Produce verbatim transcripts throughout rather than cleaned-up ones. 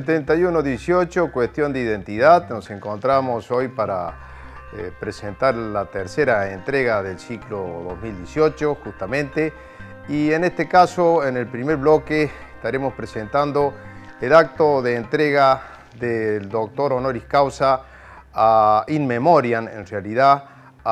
setenta y uno dieciocho, cuestión de identidad. Nos encontramos hoy para eh, presentar la tercera entrega del ciclo dos mil dieciocho, justamente. Y en este caso, en el primer bloque, estaremos presentando el acto de entrega del doctor honoris causa a in memoriam, en realidad,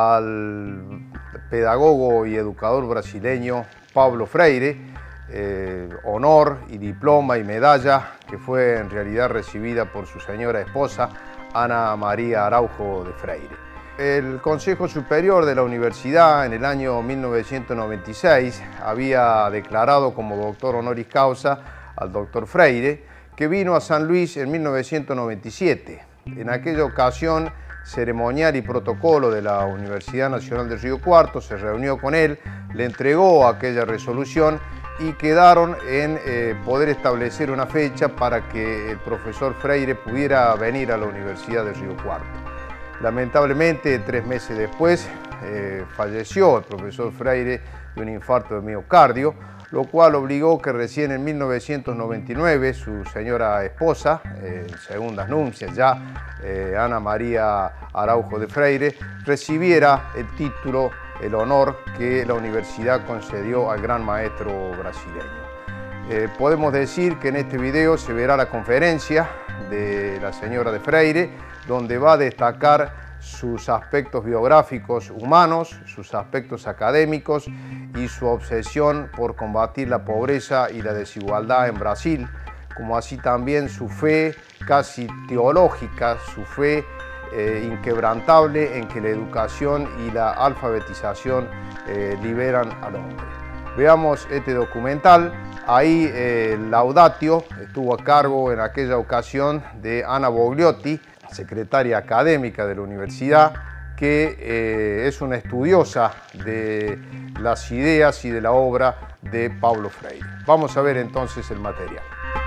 al pedagogo y educador brasileño Paulo Freire, eh, honor y diploma y medalla que fue en realidad recibida por su señora esposa, Ana María Araujo de Freire. El Consejo Superior de la Universidad en el año mil novecientos noventa y seis había declarado como doctor honoris causa al doctor Freire, que vino a San Luis en mil novecientos noventa y siete. En aquella ocasión, ceremonial y protocolo de la Universidad Nacional de Río Cuarto se reunió con él, le entregó aquella resolución y quedaron en eh, poder establecer una fecha para que el profesor Freire pudiera venir a la Universidad de Río Cuarto. Lamentablemente, tres meses después, eh, falleció el profesor Freire de un infarto de miocardio, lo cual obligó que recién en mil novecientos noventa y nueve su señora esposa, eh, en segundas nupcias ya, eh, Ana María Araujo de Freire, recibiera el título, el honor que la universidad concedió al gran maestro brasileño. Eh, podemos decir que en este video se verá la conferencia de la señora de Freire, donde va a destacar sus aspectos biográficos humanos, sus aspectos académicos y su obsesión por combatir la pobreza y la desigualdad en Brasil, como así también su fe casi teológica, su fe eh, inquebrantable en que la educación y la alfabetización eh, liberan al hombre. Veamos este documental. Ahí eh, Laudatio estuvo a cargo en aquella ocasión de Ana Bogliotti, secretaria académica de la universidad, que eh, es una estudiosa de las ideas y de la obra de Paulo Freire. Vamos a ver entonces el material.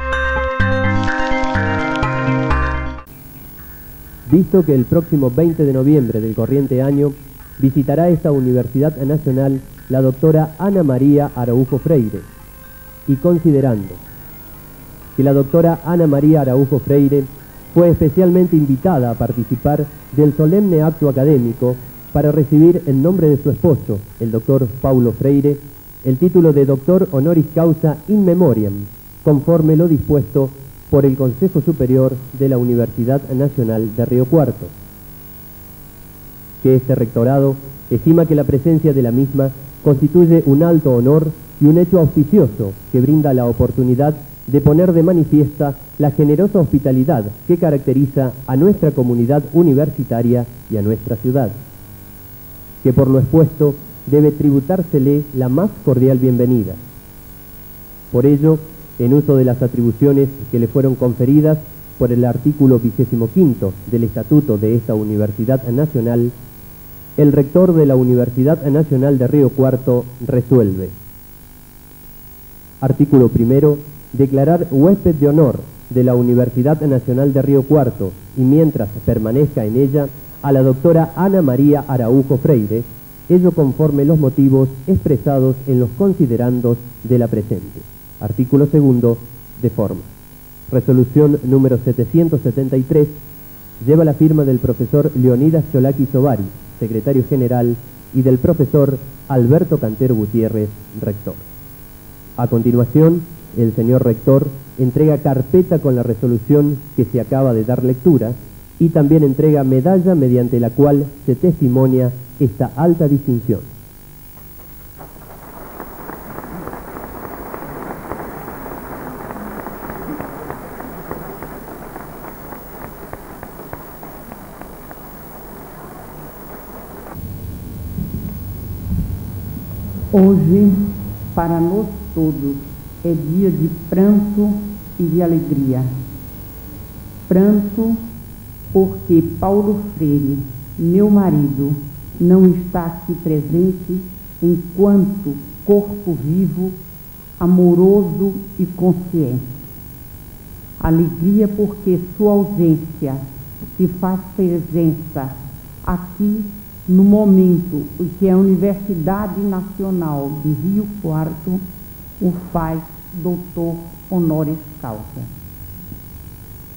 Visto que el próximo veinte de noviembre del corriente año visitará esta Universidad Nacional la doctora Ana María Araujo Freire, y considerando que la doctora Ana María Araujo Freire fue especialmente invitada a participar del solemne acto académico para recibir en nombre de su esposo, el doctor Paulo Freire, el título de doctor honoris causa in memoriam, conforme lo dispuesto por el Consejo Superior de la Universidad Nacional de Río Cuarto. Que este rectorado estima que la presencia de la misma constituye un alto honor y un hecho auspicioso que brinda la oportunidad de poner de manifiesta la generosa hospitalidad que caracteriza a nuestra comunidad universitaria y a nuestra ciudad, que por lo expuesto debe tributársele la más cordial bienvenida. Por ello, en uso de las atribuciones que le fueron conferidas por el artículo vigésimo quinto del Estatuto de esta Universidad Nacional, el rector de la Universidad Nacional de Río Cuarto resuelve: artículo primero, declarar huésped de honor de la Universidad Nacional de Río Cuarto y mientras permanezca en ella a la doctora Ana María Araujo Freire, ello conforme los motivos expresados en los considerandos de la presente. Artículo segundo, de forma. Resolución número setecientos setenta y tres, lleva la firma del profesor Leonidas Cholaki Sovari, secretario general, y del profesor Alberto Cantero Gutiérrez, rector. A continuación, el señor rector entrega carpeta con la resolución que se acaba de dar lectura y también entrega medalla mediante la cual se testimonia esta alta distinción. Hoje, para nós todos, é dia de pranto e de alegria. Pranto porque Paulo Freire, meu marido, não está aqui presente enquanto corpo vivo, amoroso e consciente. Alegria porque sua ausência se faz presença aqui no momento em que a Universidade Nacional de Rio Cuarto o faz doutor honoris causa.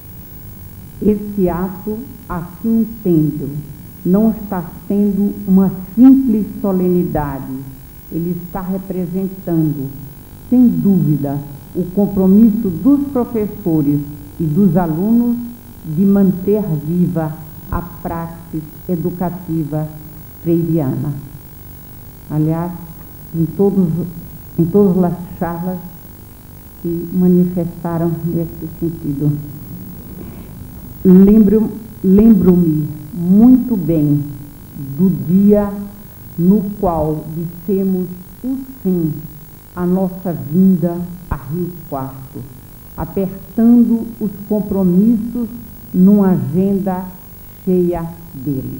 Esse ato, assim entendo, não está sendo uma simples solenidade. Ele está representando, sem dúvida, o compromisso dos professores e dos alunos de manter viva a praxis educativa freiriana. Aliás, em, todos, em todas as charlas que manifestaram nesse sentido. Lembro, lembro-me muito bem do dia no qual dissemos o sim à nossa vinda a Rio Quarto, apertando os compromissos numa agenda cheia deles.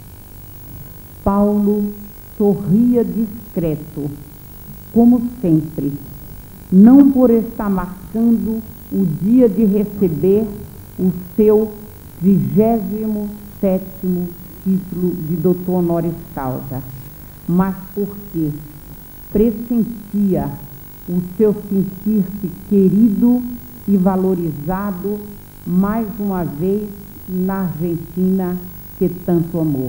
Paulo sorria discreto, como sempre, não por estar marcando o dia de receber o seu trigésimo sétimo título de doutor honoris causa, mas porque pressentia o seu sentir-se querido e valorizado mais uma vez na Argentina que tanto amou.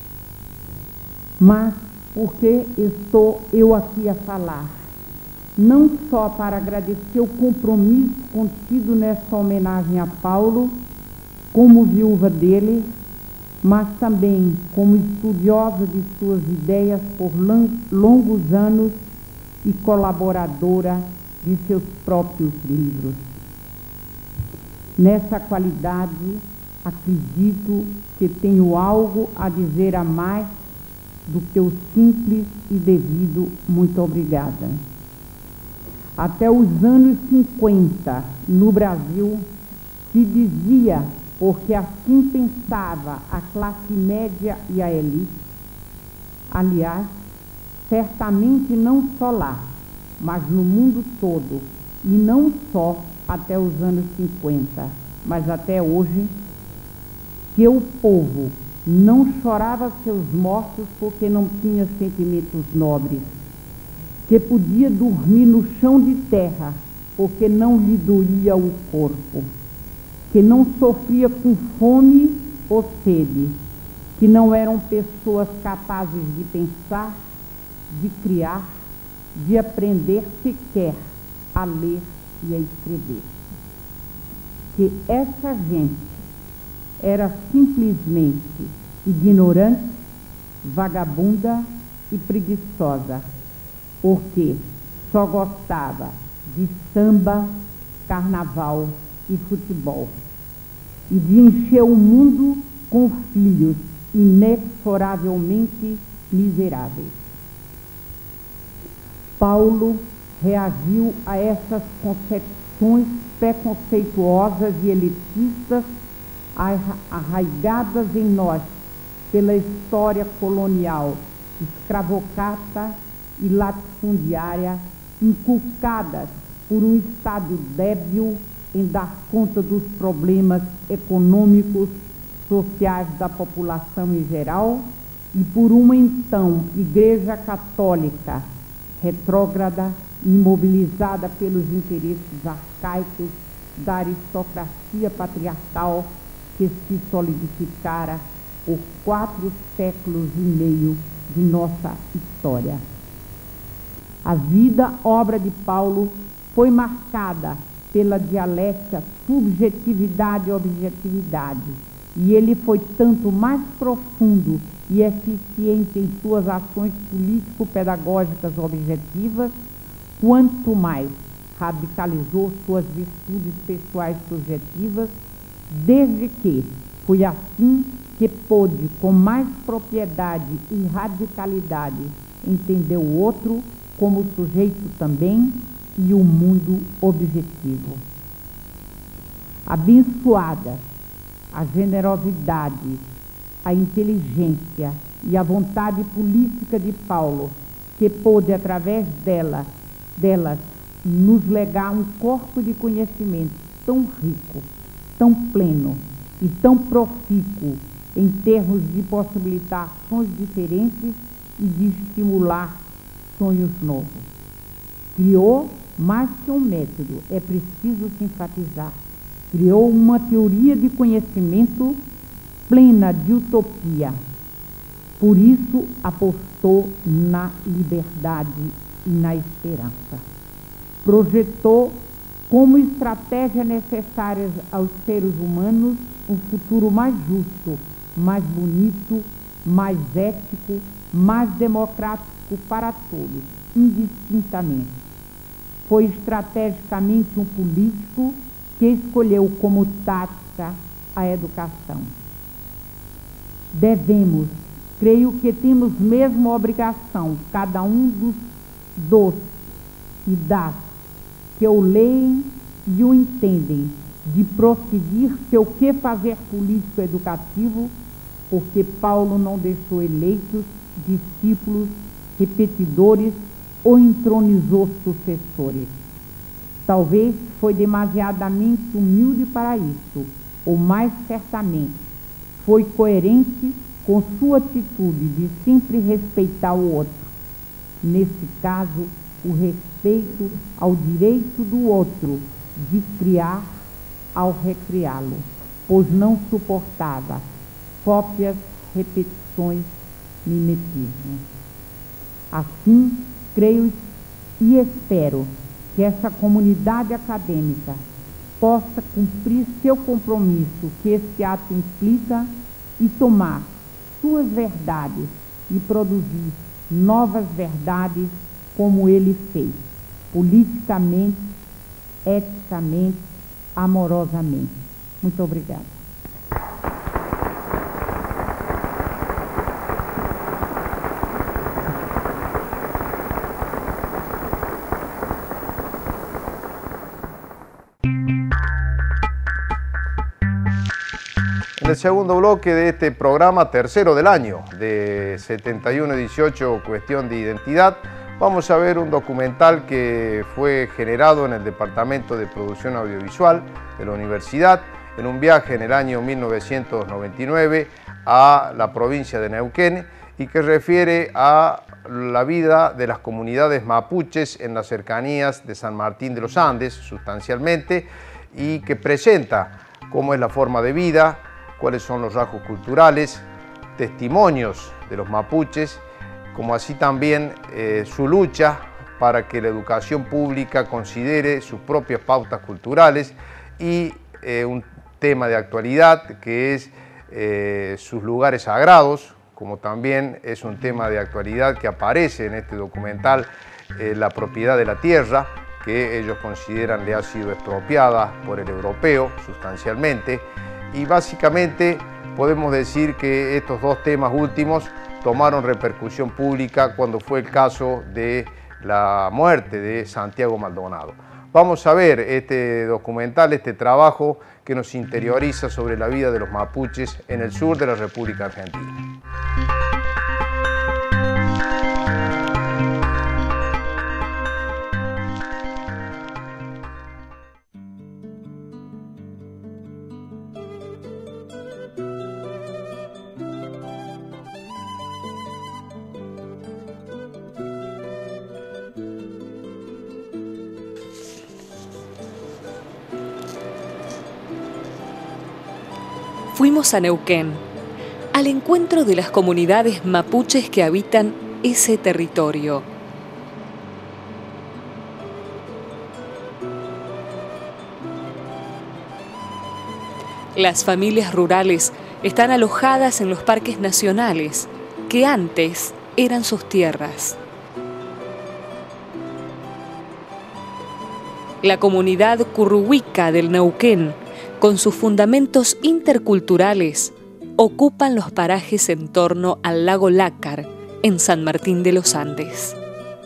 Mas porque estou eu aqui a falar? Não só para agradecer o compromisso contido nessa homenagem a Paulo, como viúva dele, mas também como estudiosa de suas ideias por longos anos e colaboradora de seus próprios livros. Nessa qualidade, acredito que tenho algo a dizer a mais do que o simples e devido muito obrigada. Até os anos cinquenta, no Brasil, se dizia, porque assim pensava a classe média e a elite, aliás, certamente não só lá, mas no mundo todo, e não só até os anos cinquenta, mas até hoje, que o povo não chorava seus mortos porque não tinha sentimentos nobres, que podia dormir no chão de terra porque não lhe doía o corpo, que não sofria com fome ou sede, que não eram pessoas capazes de pensar, de criar, de aprender sequer a ler e a escrever. Que essa gente era simplesmente ignorante, vagabunda e preguiçosa, porque só gostava de samba, carnaval e futebol, e de encher o mundo com filhos inexoravelmente miseráveis. Paulo reagiu a essas concepções preconceituosas e elitistas arraigadas em nós pela história colonial, escravocrata e latifundiária, inculcadas por um Estado débil em dar conta dos problemas econômicos, sociais da população em geral, e por uma, então, Igreja Católica retrógrada, imobilizada pelos interesses arcaicos da aristocracia patriarcal que se solidificara por quatro séculos e meio de nossa história. A vida, obra de Paulo, foi marcada pela dialética subjetividade e objetividade, e ele foi tanto mais profundo e eficiente em suas ações político-pedagógicas objetivas, quanto mais radicalizou suas virtudes pessoais subjetivas, desde que foi assim que pôde, com mais propriedade e radicalidade, entender o outro como sujeito também e o mundo objetivo. Abençoada a generosidade, a inteligência e a vontade política de Paulo, que pôde, através dela, delas, nos legar um corpo de conhecimento tão rico, tão pleno e tão profícuo em termos de possibilitar ações diferentes e de estimular sonhos novos. Criou mais que um método, é preciso se enfatizar, criou uma teoria de conhecimento plena de utopia. Por isso, apostou na liberdade e na esperança. Projetou como estratégia necessária aos seres humanos um futuro mais justo, mais bonito, mais ético, mais democrático para todos, indistintamente. Foi estrategicamente um político que escolheu como tática a educação. Devemos, creio que temos mesmo a obrigação, cada um dos dos e das que o leem e o entendem, de prosseguir seu quefazer político educativo, porque Paulo não deixou eleitos, discípulos, repetidores ou entronizou sucessores. Talvez foi demasiadamente humilde para isso, ou mais certamente foi coerente com sua atitude de sempre respeitar o outro. Nesse caso, o respeito ao direito do outro de criar ao recriá-lo, pois não suportava cópias, repetições, mimetismo. Assim, creio e espero que essa comunidade acadêmica possa cumprir seu compromisso que esse ato implica e tomar suas verdades e produzir novas verdades como ele fez, politicamente, eticamente, amorosamente. Muito obrigada. En el segundo bloque de este programa, tercero del año, de setenta y uno dieciocho, Cuestión de Identidad, vamos a ver un documental que fue generado en el Departamento de Producción Audiovisual de la Universidad, en un viaje en el año mil novecientos noventa y nueve a la provincia de Neuquén, y que refiere a la vida de las comunidades mapuches en las cercanías de San Martín de los Andes, sustancialmente, y que presenta cómo es la forma de vida, cuáles son los rasgos culturales, testimonios de los mapuches, como así también eh, su lucha para que la educación pública considere sus propias pautas culturales y eh, un tema de actualidad que es eh, sus lugares sagrados, como también es un tema de actualidad que aparece en este documental, eh, la propiedad de la tierra, que ellos consideran le ha sido expropiada por el europeo sustancialmente. Y básicamente podemos decir que estos dos temas últimos tomaron repercusión pública cuando fue el caso de la muerte de Santiago Maldonado. Vamos a ver este documental, este trabajo que nos interioriza sobre la vida de los mapuches en el sur de la República Argentina. Fuimos a Neuquén, al encuentro de las comunidades mapuches que habitan ese territorio. Las familias rurales están alojadas en los parques nacionales, que antes eran sus tierras. La comunidad curruhuica del Neuquén, con sus fundamentos interculturales, ocupan los parajes en torno al lago Lácar, en San Martín de los Andes.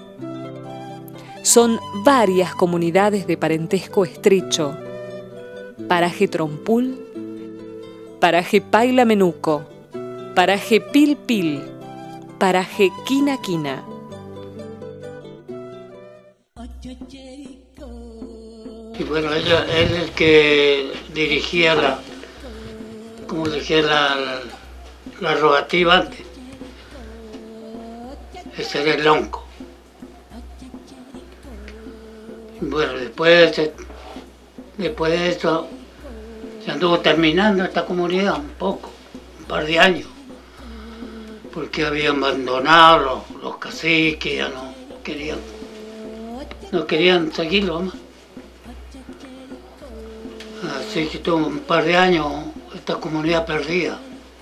Son varias comunidades de parentesco estrecho: paraje Trompul, paraje Paila Menuco, paraje Pil Pil, paraje Quina Quina. Y bueno, él, él es el que dirigía la, como decía, la, la, la rogativa antes. Ese era el lonco. Y bueno, después de, después de esto, se anduvo terminando esta comunidad un poco, un par de años, porque habían abandonado los, los caciques, ya no querían, no querían seguirlo más. Así que tuvo un par de años esta comunidad perdida.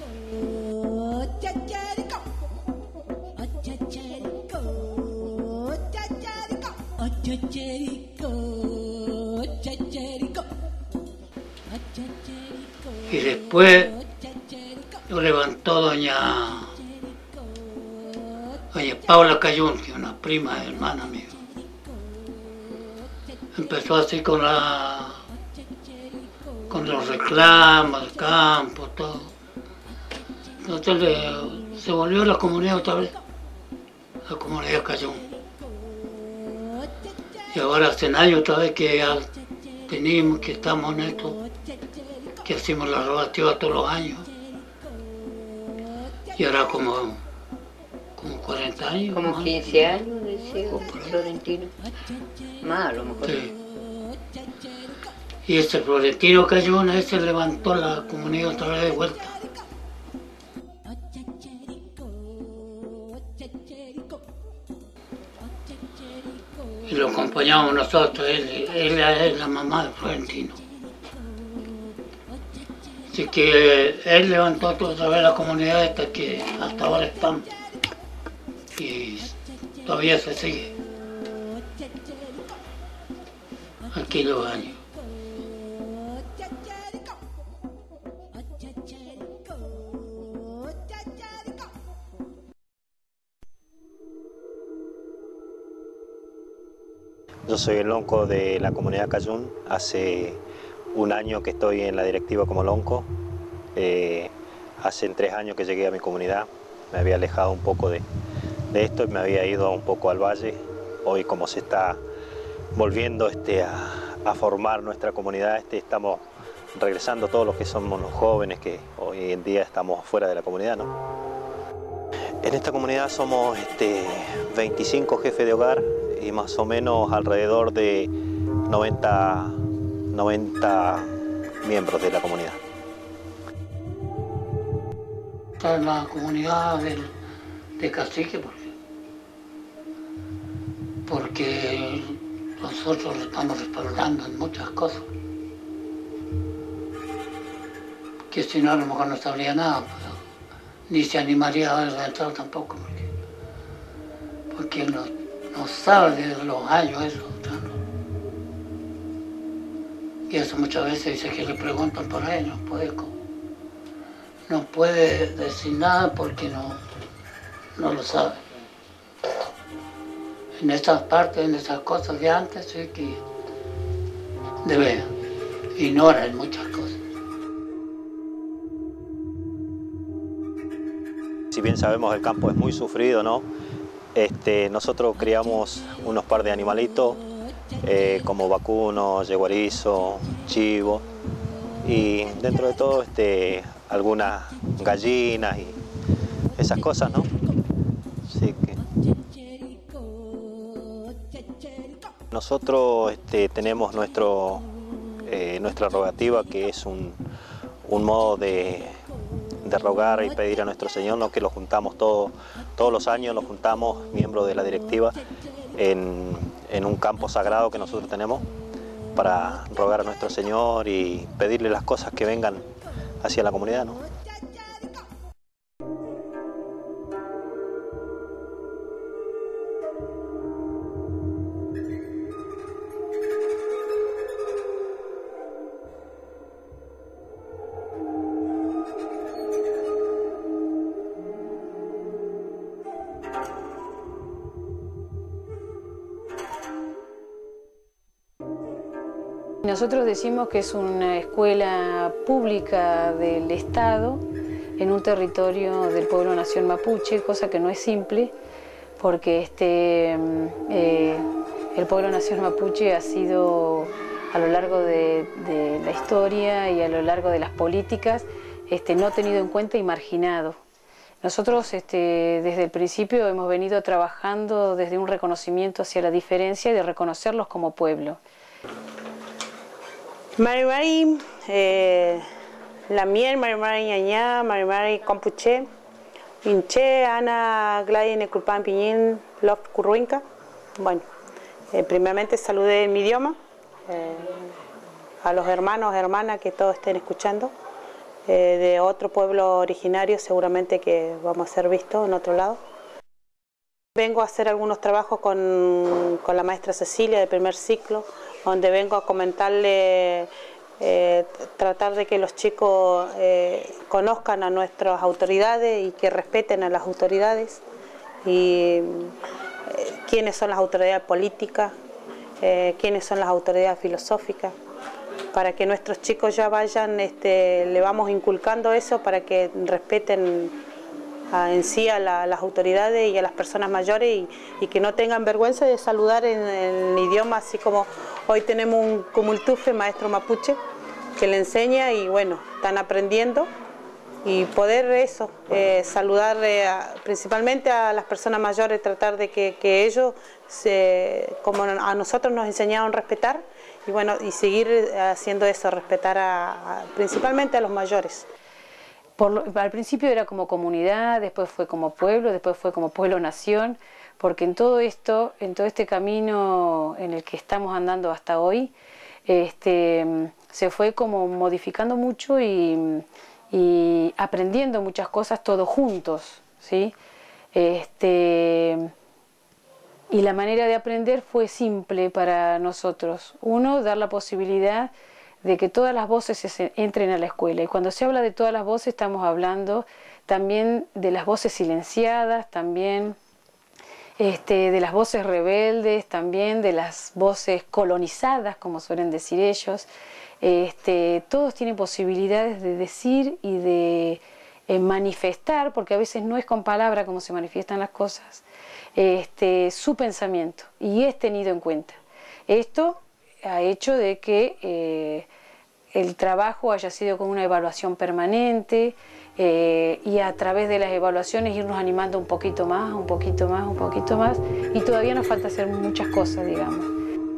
Y después lo levantó doña, doña Paula Cayún, que es una prima hermana mía. Empezó así con la con los reclamos del campo, todo. Entonces le, se volvió la comunidad otra vez, la comunidad Cayún. Y ahora hace años otra vez que ya tenemos, que estamos en esto, que hacemos la rogativa todos los años. Y ahora como, como cuarenta años. Como más. quince años, decía Florentino. Más a lo mejor. Sí. Y ese Florentino Cayún, ese levantó la comunidad otra vez de vuelta. Y lo acompañamos nosotros, él, él es la mamá de Florentino. Así que él levantó otra vez la comunidad esta que hasta ahora estamos. Y todavía se sigue. Aquí los años. Yo soy el lonco de la comunidad Cayún. Hace un año que estoy en la directiva como lonco. Eh, hace tres años que llegué a mi comunidad. Me había alejado un poco de, de esto y me había ido un poco al valle. Hoy, como se está volviendo este, a, a formar nuestra comunidad, este, estamos regresando todos los que somos los jóvenes que hoy en día estamos fuera de la comunidad, ¿no? En esta comunidad somos este, veinticinco jefes de hogar y más o menos alrededor de noventa, noventa miembros de la comunidad. Esta es la comunidad del, de Cacique porque, porque nosotros le estamos respaldando en muchas cosas. Que si no, a lo mejor no sabría nada, pero ni se animaría a entrar tampoco, porque, porque él no, no sabe de los años eso. ¿No? Y eso muchas veces dice que le preguntan por ahí, no puede, no puede decir nada porque no, no lo sabe. En esas partes, en esas cosas de antes, sí que debe, ignora en muchas cosas. Si bien sabemos el campo es muy sufrido, ¿no? Este, nosotros criamos unos par de animalitos, eh, como vacuno, yeguarizo, chivo, y dentro de todo este, algunas gallinas y esas cosas, ¿no? Así que nosotros este, tenemos nuestro, eh, nuestra rogativa, que es un, un modo de de rogar y pedir a nuestro Señor, ¿no? Que lo juntamos todo, todos los años, nos juntamos miembros de la directiva en, en un campo sagrado que nosotros tenemos para rogar a nuestro Señor y pedirle las cosas que vengan hacia la comunidad, ¿no? Nosotros decimos que es una escuela pública del Estado en un territorio del pueblo nación mapuche, cosa que no es simple, porque este, eh, el pueblo nación mapuche ha sido a lo largo de, de la historia y a lo largo de las políticas este, no tenido en cuenta y marginado. Nosotros este, desde el principio hemos venido trabajando desde un reconocimiento hacia la diferencia y de reconocerlos como pueblo. Mari Mari, eh, la miel, Mari Mari ñañá, Mari Mari compuche, Inche, Ana Gladys Neculpan Piñín, Love Curruinca. Bueno, eh, primeramente saludé en mi idioma, eh, a los hermanos, hermanas que todos estén escuchando, eh, de otro pueblo originario seguramente que vamos a ser vistos en otro lado. Vengo a hacer algunos trabajos con, con la maestra Cecilia de primer ciclo, donde vengo a comentarle, eh, tratar de que los chicos eh, conozcan a nuestras autoridades y que respeten a las autoridades, y eh, quiénes son las autoridades políticas, eh, quiénes son las autoridades filosóficas, para que nuestros chicos ya vayan, este, le vamos inculcando eso para que respeten a, en sí a, la, a las autoridades y a las personas mayores, y, y que no tengan vergüenza de saludar en, en el idioma, así como hoy tenemos un Kumultufe, maestro mapuche, que le enseña, y bueno, están aprendiendo, y poder eso, eh, saludar eh, a, principalmente a las personas mayores, tratar de que, que ellos, se, como a nosotros nos enseñaron a respetar, y bueno, y seguir haciendo eso, respetar a, a, principalmente a los mayores. Por lo, al principio era como comunidad, después fue como pueblo, después fue como pueblo-nación, porque en todo esto, en todo este camino en el que estamos andando hasta hoy, este, se fue como modificando mucho y, y aprendiendo muchas cosas todos juntos, ¿sí? Este, y la manera de aprender fue simple para nosotros. Uno, dar la posibilidad de que todas las voces se entren a la escuela. Y cuando se habla de todas las voces, estamos hablando también de las voces silenciadas, también este, de las voces rebeldes, también de las voces colonizadas, como suelen decir ellos. Este, todos tienen posibilidades de decir y de eh, manifestar, porque a veces no es con palabra como se manifiestan las cosas, este, su pensamiento, y es tenido en cuenta. Esto ha hecho de que eh, el trabajo haya sido con una evaluación permanente, eh, y a través de las evaluaciones irnos animando un poquito más, un poquito más, un poquito más, y todavía nos falta hacer muchas cosas, digamos.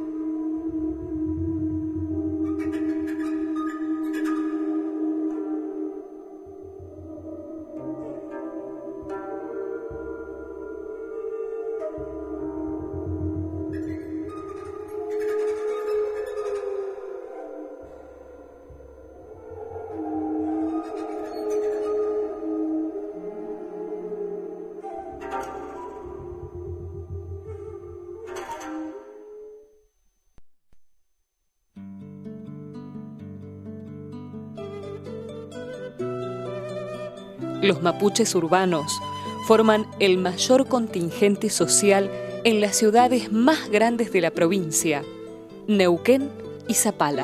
Los mapuches urbanos forman el mayor contingente social en las ciudades más grandes de la provincia, Neuquén y Zapala.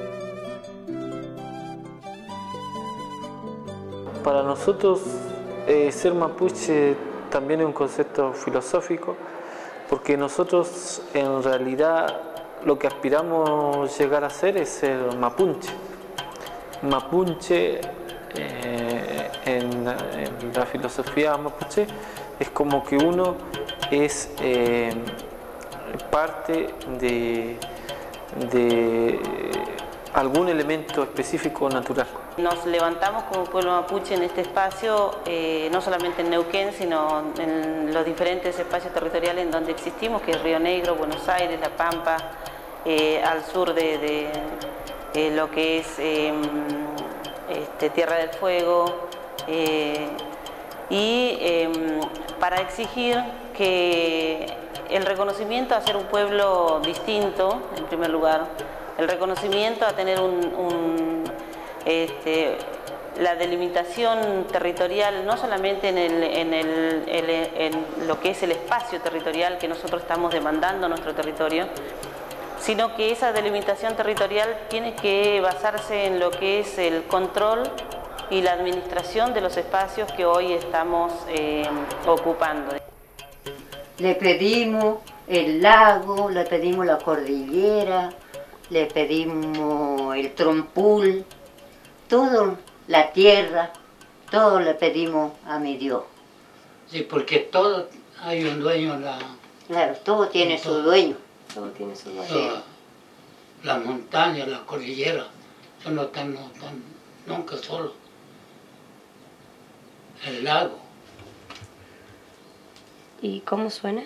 Para nosotros, eh, ser mapuche también es un concepto filosófico, porque nosotros en realidad lo que aspiramos llegar a ser es ser mapuche. Mapuche eh, en, en la filosofía mapuche es como que uno es eh, parte de, de algún elemento específico natural. Nos levantamos como pueblo mapuche en este espacio, eh, no solamente en Neuquén, sino en los diferentes espacios territoriales en donde existimos, que es Río Negro, Buenos Aires, La Pampa, eh, al sur de, de eh, lo que es eh, este, Tierra del Fuego, eh, y eh, para exigir que el reconocimiento a ser un pueblo distinto, en primer lugar, el reconocimiento a tener un, un, este, la delimitación territorial, no solamente en, el, en, el, el, en lo que es el espacio territorial que nosotros estamos demandando a nuestro territorio, sino que esa delimitación territorial tiene que basarse en lo que es el control y la administración de los espacios que hoy estamos eh, ocupando. Le pedimos el lago, le pedimos la cordillera, le pedimos el trompul, todo, la tierra, todo le pedimos a mi Dios. Sí, porque todo hay un dueño. La... Claro, todo tiene todo. su dueño. Todo tiene su dueño. Sí. las montañas, las cordilleras, eso no están, no están nunca solos. El lago. ¿Y cómo suena?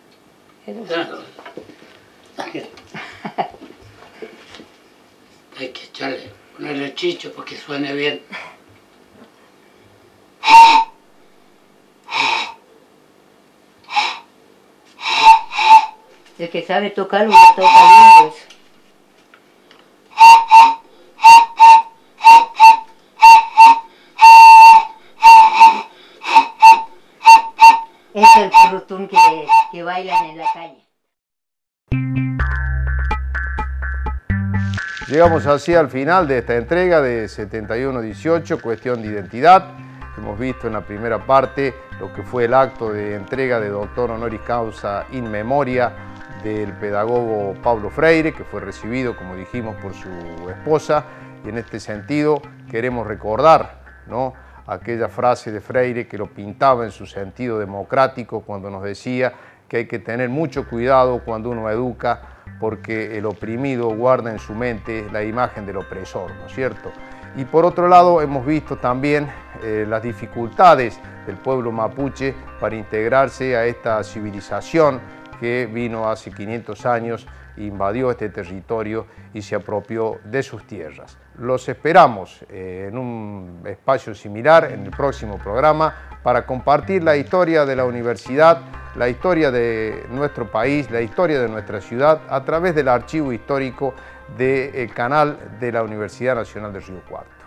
Hay que echarle, ponerle chicho para que suene bien. El que sabe tocarlo, lo toca lindo. Es el frutún que, que bailan en la calle. Llegamos así al final de esta entrega de setenta y uno dieciocho, Cuestión de Identidad. Hemos visto en la primera parte lo que fue el acto de entrega de doctor honoris causa in memoria del pedagogo Pablo Freire, que fue recibido, como dijimos, por su esposa. Y en este sentido queremos recordar, ¿no?, aquella frase de Freire que lo pintaba en su sentido democrático cuando nos decía que hay que tener mucho cuidado cuando uno educa porque el oprimido guarda en su mente la imagen del opresor, ¿no es cierto? Y por otro lado hemos visto también eh, las dificultades del pueblo mapuche para integrarse a esta civilización que vino hace quinientos años, invadió este territorio y se apropió de sus tierras. Los esperamos eh, en un espacio similar en el próximo programa para compartir la historia de la universidad, la historia de nuestro país, la historia de nuestra ciudad a través del archivo histórico del canal de la Universidad Nacional de Río Cuarto.